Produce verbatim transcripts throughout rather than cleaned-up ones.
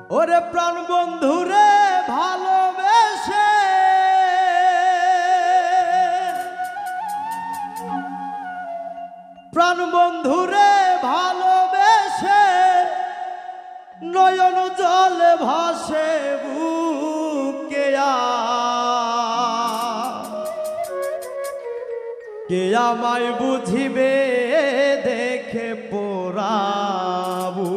ওরে প্রাণ বন্ধুরে ভালোবেসে প্রাণ বন্ধুরে ভালোবেসে নয়ন জলে ভাসে বুকে কে আমায় বুঝিবে দেখে পোড়াবু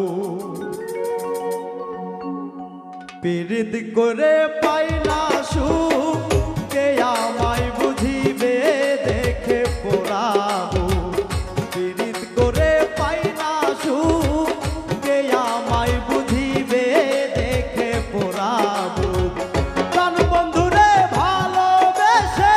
পীড়িত করে পাইলা সুখ কে আমায় বুঝিবে দেখে পোড়াবু পীড়িত করে পাইলা সুখ কে আমায় বুঝিবে দেখে পোড়াবু প্রাণ বন্ধুরে ভালোবেসে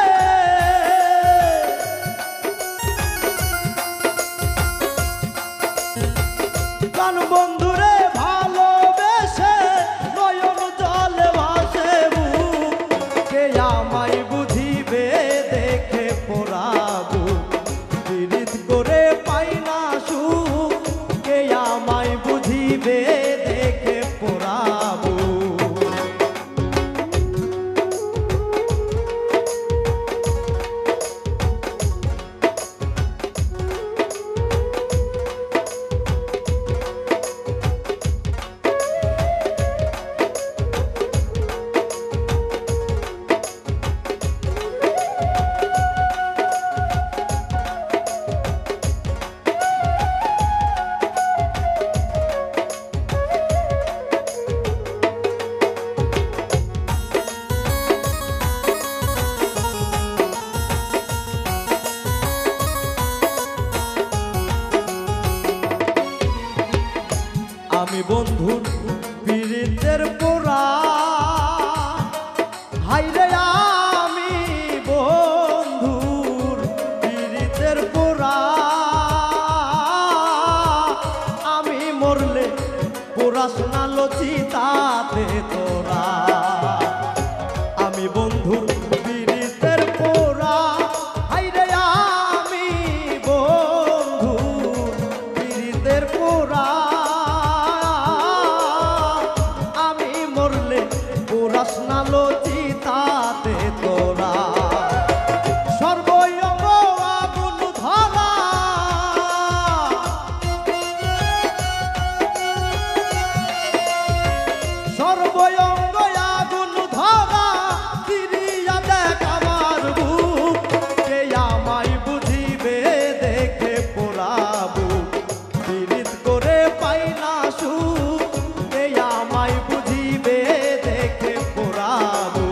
প্রাণ বন্ধুরে ভালোবেসে নয়ন জলে ভাসে বুক কে আমায় বুঝিবে দেখে পোড়াবু পীড়িত করে পাই না সুখ কে আমায় বুঝিবে দেখে পোড়াবু আমি বন্ধুর পীড়িতের পোড়া হাইরে আমি বন্ধুর পীড়িতের পোড়া আমি মরলে পোড়াশোনা লচিতাতে তোরা আমি বন্ধুর পীড়িতের পোড়া হাইরে আমি বন্ধুর পীড়িতের পোড়া পড়াশোনালো চিতাতে তোরা সর্বঙ্গ আগুন ধরা সর্বঙ্গ আগুন ধরা ফিরিয়া দেখ আমার বুক কে আমায় বুঝিবে দেখে পোড়াবু পীড়িত করে পাই না সুখ কে আমায় বুঝিবে দেখে পোড়াবু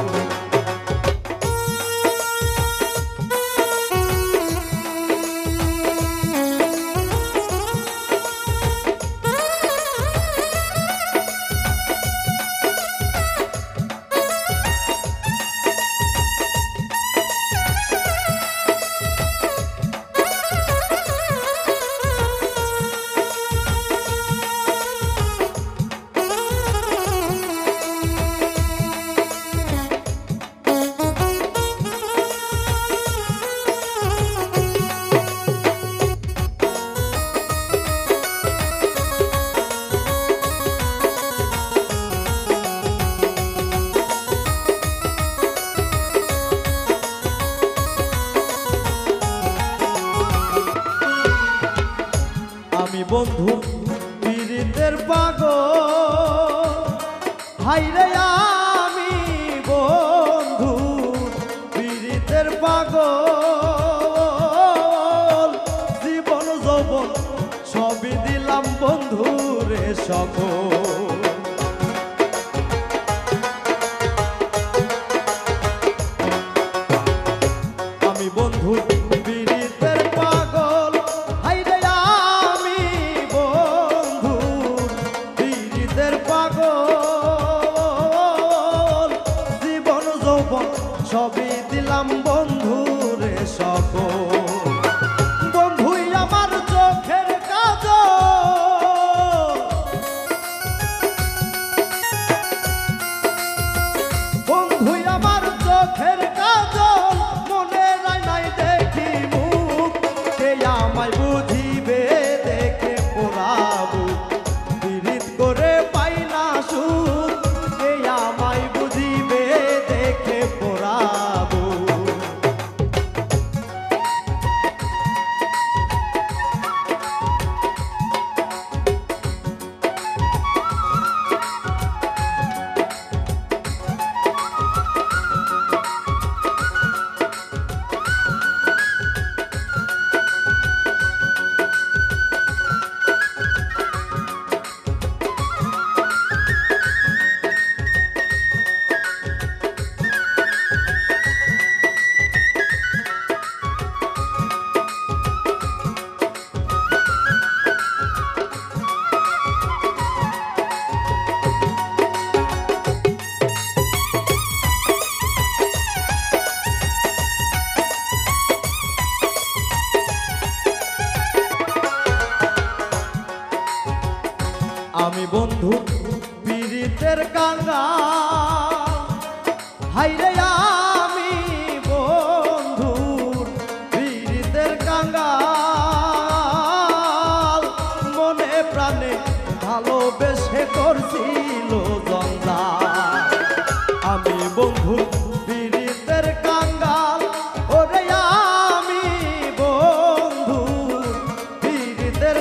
আমি বন্ধু পীড়িতের পাগল হাইরে আমি বন্ধু পীড়িতের পাগল জীবন যৌবন সবই দিলাম বন্ধুরে সকল আমি বন্ধু পীড়িতের পাগল হাইরে আমি বন্ধু পীড়িতের পাগল জীবন যৌবন সবই দিলাম বন্ধুরে সকল বন্ধুই আমার চোখের কাজল বন্ধুই আমার চোখের কাজল মনে নাই নাই দেখি মুখ কে আমায় বুঝিবে দেখে পোড়াবু পীড়িত করে পাই না পীড়িতের কাঙ্গাল হাইরে আমি বন্ধুর পীড়িতের কাঙ্গাল মনে প্রাণে ভালোবেসে করছিল জঞ্জাল আমি বন্ধুর পীড়িতের কাঙ্গাল ওরে আমি বন্ধুর পীড়িতের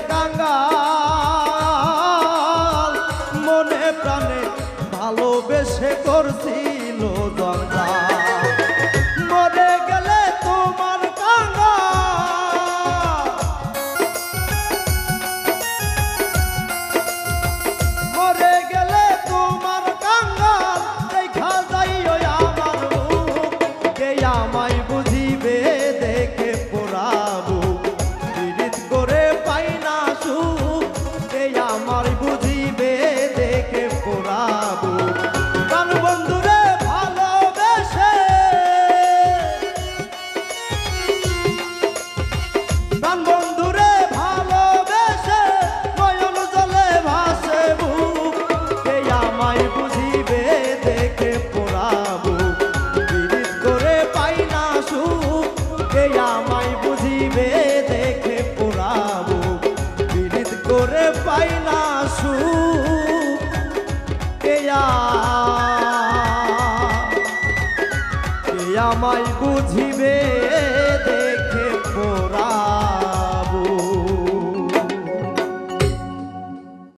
কাঙ্গাল মনে প্রাণে ভালোবেসে করছিল জঞ্জাল মরে গেলে তোমার কাঙ্গাল মরে গেলে তোমার কাঙ্গাল দেখা যাইও আমার মুখ কে আমায় বুঝিবে দেখে পোড়াবো পীড়িত করে পাই না সুখ কে আমায় বুঝিবে দেখে পোড়াবো প্রাণ বন্ধুরে ভালোবেসে প্রাণ বন্ধুরে ভালোবেসে নয়ন জলে ভাসে বুক কে আমায় বুঝিবে দেখে পোড়াবো পীড়িত করে পাই না সুখ কে আমায় বুঝিবে দেখে পোড়াবো পীড়িত করে পাই না সুখ কে আমায় বুঝিবে